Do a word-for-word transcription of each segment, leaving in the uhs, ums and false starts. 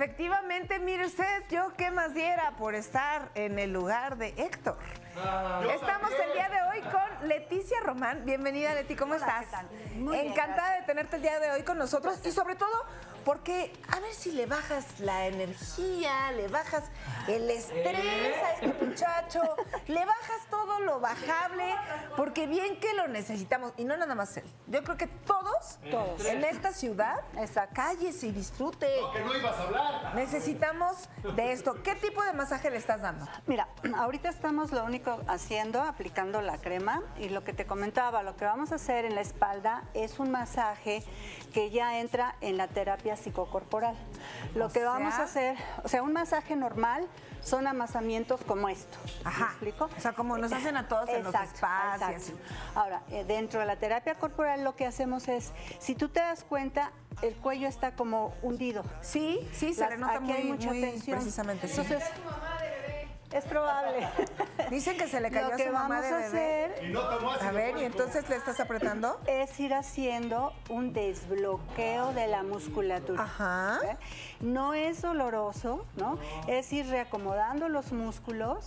Efectivamente, mire usted, yo qué más diera por estar en el lugar de Héctor. Ah, Estamos también. el día de hoy con Leticia Román. Bienvenida, Leti, ¿cómo Hola, estás? Muy Encantada bien, de tenerte el día de hoy con nosotros y sobre todo porque a ver si le bajas la energía, le bajas el estrés a este muchacho, le bajas todo lo bajable, porque bien que lo necesitamos, y no nada más él. Yo creo que todos, todos en esta ciudad, esa cállese y disfrute. No, que no ibas a hablar. Necesitamos de esto. ¿Qué tipo de masaje le estás dando? Mira, ahorita estamos lo único haciendo, aplicando la crema, y lo que te comentaba, lo que vamos a hacer en la espalda es un masaje que ya entra en la terapia psicocorporal. Lo que vamos a hacer, o sea, un masaje normal son amasamientos como esto. Ajá. ¿Me explico? O sea, como nos hacen a todos en los espacios. Exacto. Ahora, eh, dentro de la terapia corporal lo que hacemos es, si tú te das cuenta, el cuello está como hundido. Sí, sí, se Las, le nota aquí muy, hay mucha muy tensión. Precisamente, sí. Entonces, es probable. Dicen que se le cayó lo a que su mamá vamos de a bebé. hacer, Y no tomó ácido a ver, y fólico. entonces le estás apretando. Es ir haciendo un desbloqueo de la musculatura. Ajá. ¿Eh? No es doloroso, ¿no? Es ir reacomodando los músculos,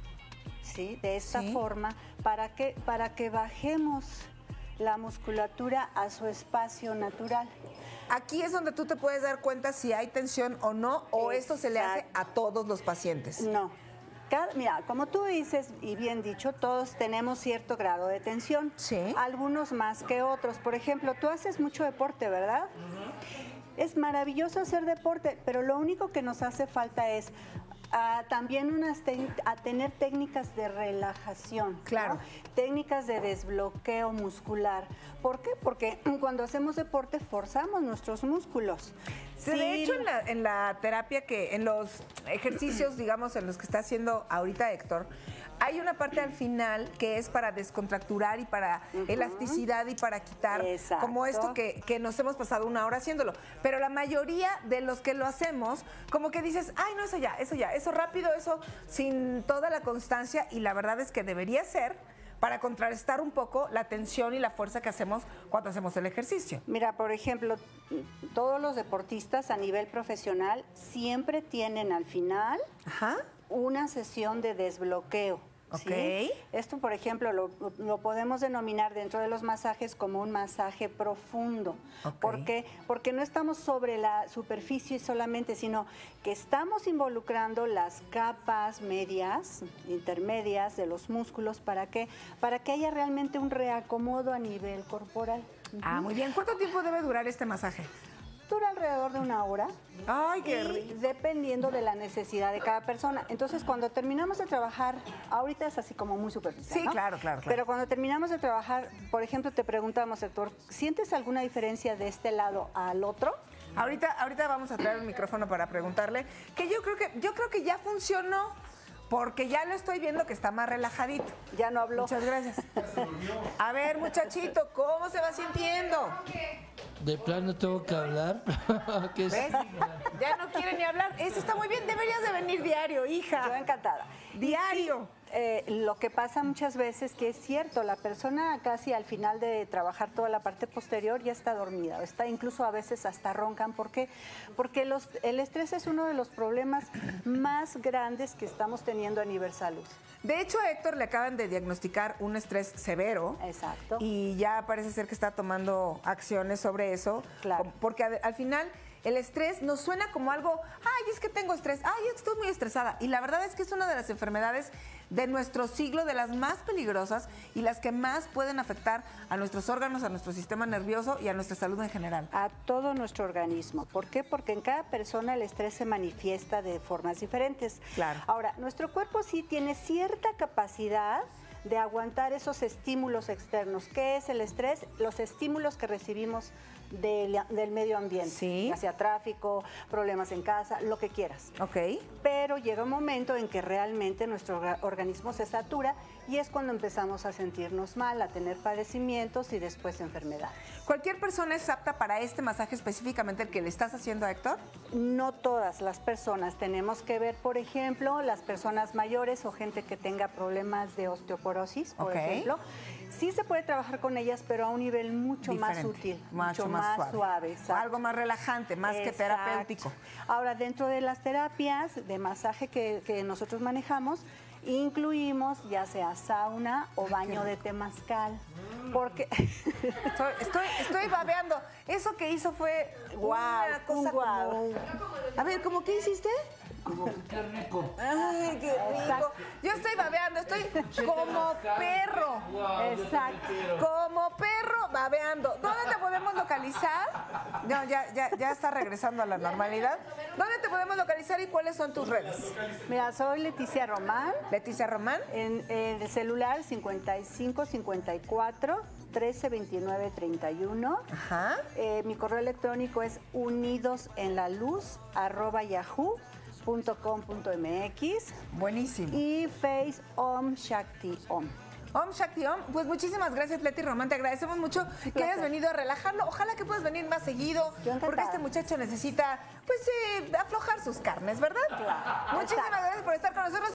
¿sí? De esta Sí. forma, para que, para que bajemos la musculatura a su espacio natural. Aquí es donde tú te puedes dar cuenta si hay tensión o no, o esto se le hace a todos los pacientes. No. Cada, mira, como tú dices, y bien dicho, todos tenemos cierto grado de tensión. Sí. Algunos más que otros. Por ejemplo, tú haces mucho deporte, ¿verdad? Uh-huh. Es maravilloso hacer deporte, pero lo único que nos hace falta es Uh, también unas a tener técnicas de relajación, claro, ¿no? Técnicas de desbloqueo muscular. ¿Por qué? Porque cuando hacemos deporte forzamos nuestros músculos. Sí, de hecho, en la, en la terapia que, en los ejercicios, digamos, en los que está haciendo ahorita Héctor, hay una parte al final que es para descontracturar y para uh-huh. elasticidad y para quitar, Exacto. como esto que, que nos hemos pasado una hora haciéndolo. Pero la mayoría de los que lo hacemos, como que dices, ay, no, eso ya, eso ya, eso rápido, eso sin toda la constancia, y la verdad es que debería ser para contrarrestar un poco la tensión y la fuerza que hacemos cuando hacemos el ejercicio. Mira, por ejemplo, todos los deportistas a nivel profesional siempre tienen al final Ajá. una sesión de desbloqueo. ¿Sí? Okay. Esto, por ejemplo, lo, lo podemos denominar dentro de los masajes como un masaje profundo. Okay. ¿Por qué? Porque no estamos sobre la superficie solamente, sino que estamos involucrando las capas medias, intermedias de los músculos. ¿Para qué? Para que haya realmente un reacomodo a nivel corporal. Ah, muy bien. ¿Cuánto tiempo debe durar este masaje? Dura alrededor de una hora. Ay, qué rico. Dependiendo de la necesidad de cada persona. Entonces, cuando terminamos de trabajar, ahorita es así como muy superficial, Sí, ¿no? claro, claro, claro. Pero cuando terminamos de trabajar, por ejemplo, te preguntamos, Héctor, ¿sientes alguna diferencia de este lado al otro? Ahorita, ahorita vamos a traer el micrófono para preguntarle, que yo creo que, yo creo que ya funcionó, porque ya lo estoy viendo que está más relajadito. Ya no habló. Muchas gracias. A ver, muchachito, ¿cómo se va sintiendo? De plano tengo que hablar. ¿Qué es? ¿Ves? Ya no quiere ni hablar. Eso está muy bien, deberías de venir diario, hija. Yo encantada. Diario. Eh, lo que pasa muchas veces que es cierto, la persona casi al final de trabajar toda la parte posterior ya está dormida, está incluso a veces hasta roncan. ¿Por qué? Porque los, el estrés es uno de los problemas más grandes que estamos teniendo a nivel salud. De hecho, a Héctor le acaban de diagnosticar un estrés severo. Exacto. Y ya parece ser que está tomando acciones sobre eso. Claro. Porque al, al final el estrés nos suena como algo, ay, es que tengo estrés, ay, es que estoy muy estresada. Y la verdad es que es una de las enfermedades de nuestro siglo, de las más peligrosas y las que más pueden afectar a nuestros órganos, a nuestro sistema nervioso y a nuestra salud en general. A todo nuestro organismo. ¿Por qué? Porque en cada persona el estrés se manifiesta de formas diferentes. Claro. Ahora, nuestro cuerpo sí tiene cierta capacidad de aguantar esos estímulos externos. ¿Qué es el estrés? Los estímulos que recibimos del, del medio ambiente, sí. ya sea tráfico, problemas en casa, lo que quieras. Ok. Pero llega un momento en que realmente nuestro organismo se satura y es cuando empezamos a sentirnos mal, a tener padecimientos y después enfermedades. ¿Cualquier persona es apta para este masaje específicamente el que le estás haciendo a Héctor? No todas las personas. Tenemos que ver, por ejemplo, las personas mayores o gente que tenga problemas de osteoporosis, por okay. ejemplo. sí se puede trabajar con ellas, pero a un nivel mucho Diferente, más sutil, mucho mucho más más, suave. suave. exacto. Algo más relajante, más que Exacto. terapéutico. Ahora, dentro de las terapias de masaje que, que nosotros manejamos, incluimos ya sea sauna o baño de temazcal. Porque Estoy, estoy, estoy babeando. Eso que hizo fue Guau, una cosa un guau. como... A ver, ¿cómo qué hiciste? Como que qué rico. Ay, qué rico. Exacto. Yo estoy babeando, estoy como perro. exacto. Como perro babeando. ¿Dónde te podemos localizar? No, ya, ya, ya está regresando a la normalidad. ¿Dónde te podemos localizar y cuáles son tus redes? Mira, soy Leticia Román. Leticia Román. En, en el celular cincuenta y cinco cincuenta y cuatro trece veintinueve treinta y uno. Ajá. Eh, mi correo electrónico es unidosenlaluz arroba yahoo punto com punto mx Buenísimo. y Face Om Shakti Om. Om Shakti Om, pues muchísimas gracias, Leti Román. Te agradecemos mucho que hayas venido a relajarlo. Ojalá que puedas venir más seguido, Yo encantada. porque este muchacho necesita, pues, eh, aflojar sus carnes, ¿verdad? Claro. Muchísimas Exacto. gracias por estar con nosotros.